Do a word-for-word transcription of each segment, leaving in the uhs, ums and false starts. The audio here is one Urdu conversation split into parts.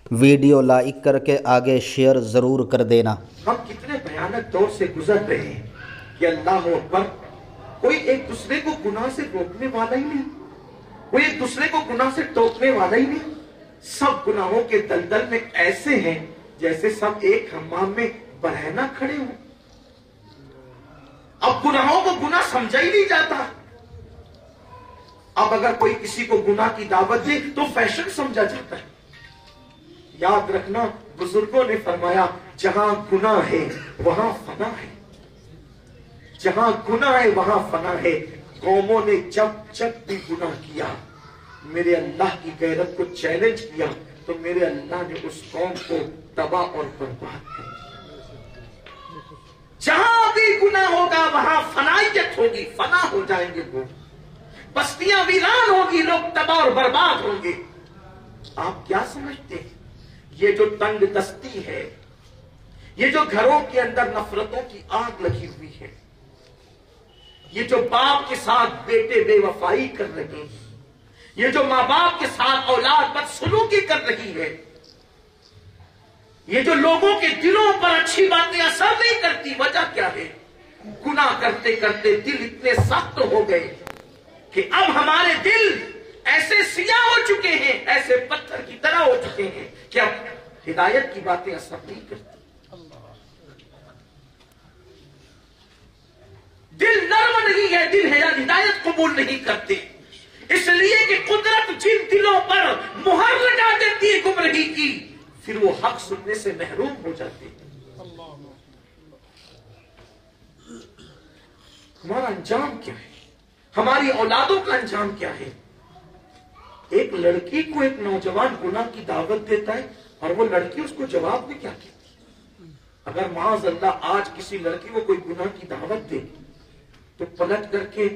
ویڈیو لائک کر کے آگے شیئر ضرور کر دینا۔ ہم کتنے بھیانک دور سے گزر رہے ہیں کہ اللہ اکبر، کوئی ایک دوسرے کو گناہ سے روکنے والا ہی نہیں، کوئی ایک دوسرے کو گناہ سے ٹوکنے والا ہی نہیں۔ سب گناہوں کے دلدل میں ایسے ہیں جیسے سب ایک حمام میں برہنہ کھڑے ہوں۔ اب گناہوں کو گناہ سمجھا ہی نہیں جاتا۔ اب اگر کوئی کسی کو گناہ کی دعوت دے تو فیشن سمجھا جاتا ہے۔ یاد رکھنا، بزرگوں نے فرمایا جہاں گناہ ہے وہاں فنا ہے، جہاں گناہ ہے وہاں فنا ہے۔ قوموں نے جب جب بھی گناہ کیا، میرے اللہ کی غیرت کو چیلنج کیا، تو میرے اللہ نے اس قوم کو تباہ اور برباد کر دیا۔ جہاں بھی گناہ ہوگا وہاں فنائیت ہوگی، فنا ہو جائیں گے لوگ، بستیاں ویران ہوگی، لوگ تباہ اور برباد ہوں گے۔ آپ کیا سمجھتے ہیں یہ جو تنگ دستی ہے، یہ جو گھروں کے اندر نفرتوں کی آگ لگی ہوئی ہے، یہ جو باپ کے ساتھ بیٹے بے وفائی کر رہے ہیں، یہ جو ماں باپ کے ساتھ اولاد بدسلوکی کر رہی ہے، یہ جو لوگوں کے دلوں پر اچھی باتیں اثر نہیں کرتی، وجہ کیا ہے؟ گناہ کرتے کرتے دل اتنے سخت ہو گئے کہ اب ہمارے دل ایسے سیاہ ہو چکے ہیں، ایسے پتھر کی طرح ہو چکے ہیں کہ اب ہدایت کی باتیں اثر نہیں کرتی۔ دل نرم نہیں ہے، دل ہدایت قبول نہیں کرتے، اس لیے کہ قدرت جن دلوں پر مہر لگا دیتی ہے گمراہی کی، پھر وہ حق سننے سے محروم ہو جاتے ہیں۔ ہمارا انجام کیا ہے؟ ہماری اولادوں کا انجام کیا ہے؟ ایک لڑکی کو ایک نوجوان گناہ کی دعوت دیتا ہے اور وہ لڑکی اس کو جواب میں کیا کہتی؟ اگر معاذ اللہ آج کسی لڑکی کو کوئی گناہ کی دعوت دے تو پلٹ کر کے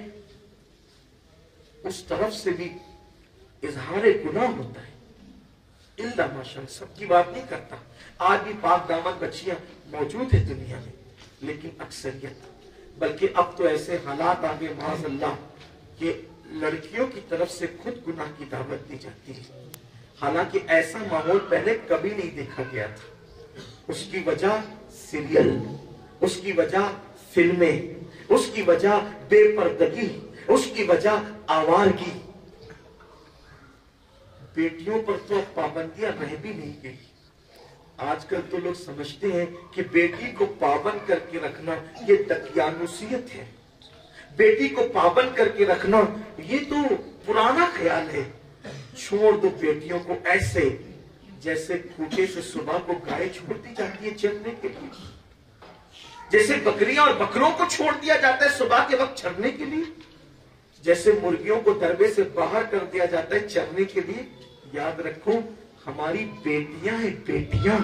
اس طرف سے بھی اظہار گناہ ہوتا ہے۔ اللہ ماشاءاللہ، سب کی بات نہیں کرتا، آج بھی پاک دامن بچیاں موجود ہیں دنیا میں، لیکن اکثریت، بلکہ اب تو ایسے حالات آگے معاذ اللہ کہ لڑکیوں کی طرف سے خود گناہ کی دعوت دی جاتی ہے، حالانکہ ایسا ماحول پہلے کبھی نہیں دیکھا گیا تھا۔ اس کی وجہ سیریل، اس کی وجہ فلمیں، اس کی وجہ بے پردگی، اس کی وجہ آوارگی۔ بیٹیوں پر تو پابندیاں رہ بھی نہیں گئی۔ آج کل تو لوگ سمجھتے ہیں کہ بیٹی کو پابند کر کے رکھنا یہ دقیانوسیت ہے، بیٹی کو پابند کر کے رکھنا یہ تو پرانا خیال ہے۔ چھوڑ دو بیٹیوں کو ایسے جیسے کھوٹے سے صبح کو گائے چھوڑ دی جاتی ہے چرنے کے لیے، جیسے بکریاں اور بکروں کو چھوڑ دیا جاتا ہے صبح کے وقت چرنے کے لیے، جیسے مرغیوں کو دربے سے باہر کر دیا جاتا ہے چرنے کے لیے۔ یاد رکھو، ہماری بیٹیاں ہیں، بیٹیاں،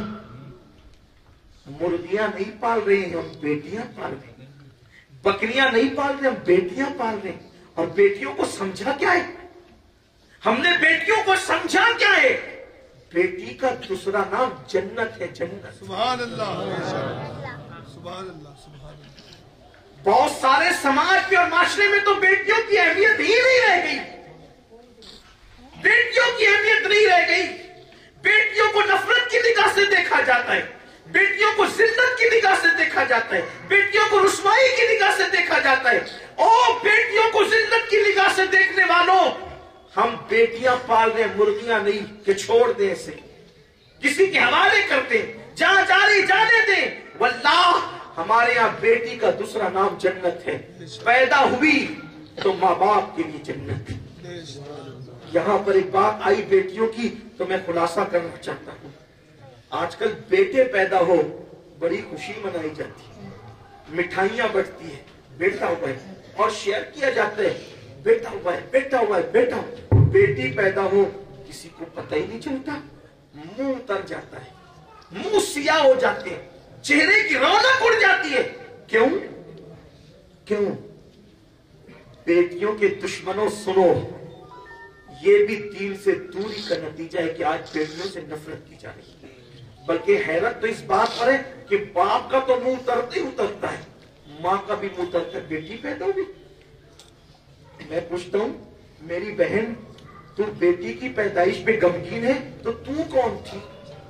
مرغیاں نہیں پال رہے ہیں، ہم بیٹیاں پال رہے ہیں، بکریاں نہیں پال رہے، ہم بیٹیاں پال رہے ہیں۔ اور بیٹیوں کو سمجھا کیا ہے؟ ہم نے بیٹیوں کو سمجھا کیا ہے؟ بیٹی کا دوسرا نام جنت ہے، جنت۔ سبحان اللہ، سبحان اللہ، سبحان اللہ۔ بہت سارے سماج میں اور معاشرے میں تو بیٹیوں کی اہمیت ہی نہیں رہ گئی، بیٹیوں کی اہمیت نہیں رہ گئی۔ بیٹیوں کو نفرت کی نگاہ سے دیکھا جاتا ہے، بیٹیوں کو ذلت کی نگاہ سے دیکھا جاتا ہے، بیٹیوں کو رسوائی کی نگاہ سے دیکھا جاتا ہے۔ او بیٹیوں کو ذلت کی نگاہ سے دیکھنے والوں، ہم بیٹیاں پال رہے ہیں، مرغیاں نہیں کہ چھوڑ دیں اسے، کسی کے حوالے کرتے ہیں، جہاں جاری جانے دیں۔ واللہ ہمارے ہاں بیٹی کا دوسرا نام جنت ہے، پیدا ہوئی تو ماں باپ کے لیے جنت ہے۔ یہاں پر ایک بات آئی بیٹیوں کی تو میں خلاصہ کرنا چاہتا ہوں۔ آج کل بیٹے پیدا ہو بڑی خوشی منائی جاتی ہے، مٹھائیاں بٹتی ہے، بیٹا ہوا ہے، اور شیئر کیا جاتا ہے، بیٹا ہوا ہے، بیٹا ہوا ہے، بیٹا ہوا ہے۔ بیٹی پیدا ہو کسی کو پتہ ہی نہیں چلتا، منہ اتر جاتا ہے، منہ سیاہ ہو جاتے ہیں، چہرے کی رونق اڑ جاتی ہے۔ کیوں؟ کیوں؟ بیٹیوں کے دشمنوں سنو، یہ بھی دین سے دوری کا نتیجہ ہے کہ آج بیٹیوں سے نفرت کی جا رہی ہے۔ بلکہ حیرت تو اس بات پر ہے کہ باپ کا تو منہ اترتے ہی اترتا ہے، ماں کا بھی منہ اترتا ہے، بیٹی پیدا ہوئی۔ میں پوچھتا ہوں میری بہن، تو بیٹی کی پیدائش پہ غمگین ہے تو تو کون تھی؟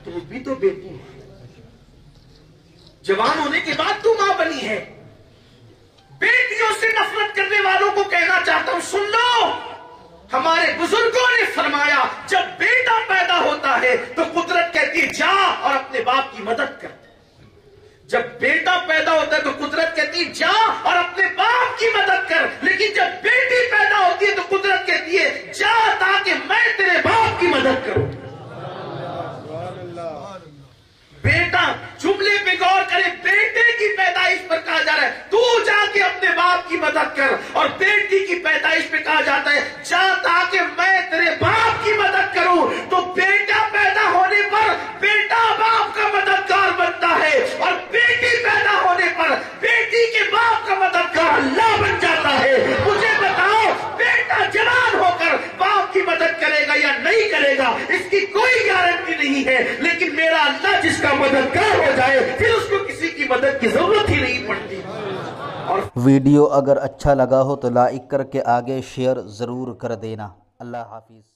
तो भी तो बेटी है, जवान होने के बाद तू मां बनी है। बेटियों से नफरत करने वालों को कहना चाहता हूं, सुन लो, हमारे बुजुर्गों ने फरमाया जब बेटा पैदा होता है तो कुदरत कहती है जा और अपने बाप की मदद कर। जब बेटा पैदा होता है तो कुदरत कहती है जा और अपने बाप की मदद कर, लेकिन जब बेटी पैदा होती है तो कुदरत कहती है जा ताकि मैं तेरे बाप की मदद करूं। बेटा, जुमले पे गौर करें, बेटे की पैदाइश पर कहा जा रहा है तू जाके अपने बाप की मदद कर, और बेटी की पैदाइश पे कहा जाता है जा ताकि मैं तेरे बाप की मदद करूं। तो बेटा पैदा होने पर बेटा बाप का मददगार बनता है, और बेटी पैदा होने पर बेटी के बाप का मददगार अल्लाह बन जाता है। मुझे बताओ, बेटा जवान होकर बाप की मदद करेगा या नहीं करेगा, इसकी कोई गारंटी नहीं है, लेकिन मेरा अल्लाह जिसका मददगार हो जाए फिर उसको किसी की मदद की जरूरत ही नहीं पड़ती। और वीडियो अगर अच्छा लगा हो तो लाइक करके आगे शेयर ज़रूर कर देना। अल्लाह हाफिज़।